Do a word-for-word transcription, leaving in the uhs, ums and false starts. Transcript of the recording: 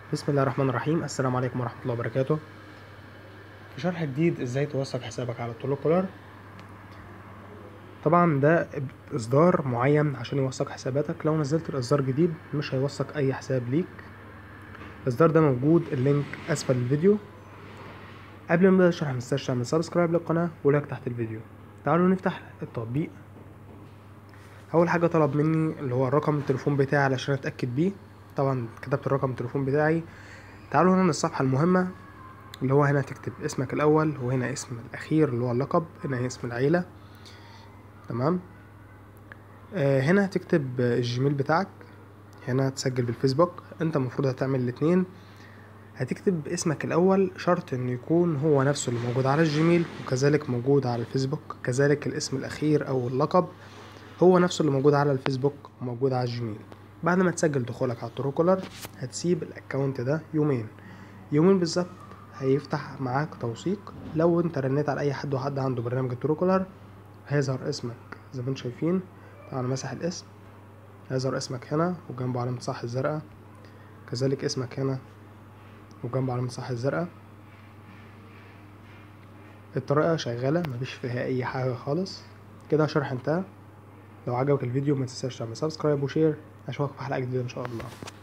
بسم الله الرحمن الرحيم. السلام عليكم ورحمة الله وبركاته. في شرح جديد ازاي توثق حسابك على ترو. طبعا ده اصدار معين عشان يوثق حساباتك. لو نزلت الاصدار جديد مش هيوثق اي حساب ليك. الاصدار ده موجود، اللينك اسفل الفيديو. قبل ما نبدا الشرح متنساش تعمل سبسكرايب للقناه ولايك تحت الفيديو. تعالوا نفتح التطبيق. اول حاجه طلب مني اللي هو رقم التليفون بتاعي علشان اتاكد بيه. طبعا كتبت الرقم التليفون بتاعي. تعالوا هنا للصفحه المهمه اللي هو هنا تكتب اسمك الاول، وهنا اسم الاخير اللي هو اللقب، هنا اسم العيله. تمام. آه هنا هتكتب الجيميل بتاعك، هنا هتسجل بالفيسبوك. انت المفروض هتعمل الاتنين. هتكتب اسمك الاول، شرط انه يكون هو نفسه اللي موجود على الجيميل وكذلك موجود على الفيسبوك. كذلك الاسم الاخير او اللقب هو نفسه اللي موجود على الفيسبوك وموجود على الجيميل. بعد ما تسجل دخولك على ترو هتسيب الاكونت ده يومين يومين بالظبط. هيفتح معاك توثيق. لو انت رنيت على اي حد وحد عنده برنامج الترو هيظهر اسمك زي ما انتم شايفين. طبعا مسح الاسم، هيظهر اسمك هنا وجنبه علامة صح الزرقاء، كذلك اسمك هنا وجنبه علامة صح الزرقاء. الطريقة شغالة مفيش فيها اي حاجة خالص. كده شرح انتهى. لو عجبك الفيديو ما تنساش تعمل سبسكرايب وشير. اشوفك في حلقة جديدة ان شاء الله.